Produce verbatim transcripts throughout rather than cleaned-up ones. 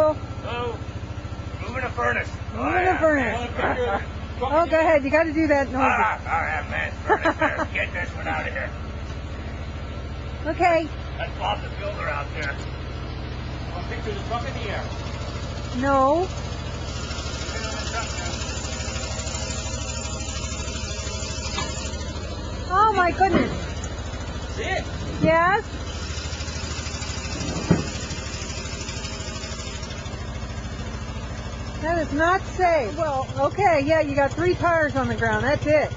Hello. Hello. Moving a furnace. Moving oh, yeah. a furnace. Oh, go ahead. You got to do that noise. Ah, all right, man. Furnace there. Get this one out of here. Okay. Let's Bob the builder out there. I'll picture the truck in the air. No. Oh my goodness. See it? Yes. That is not safe. Well, okay, yeah, you got three tires on the ground. That's it.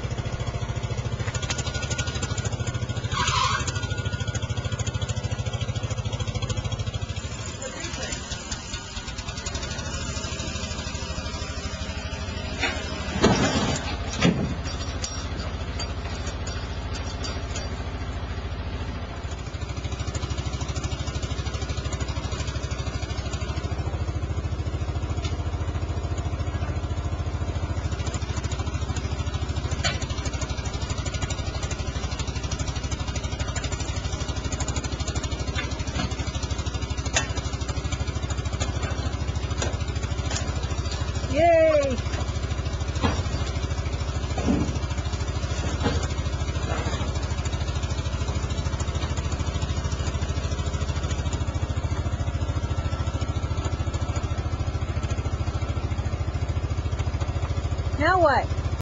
Yay! Now what?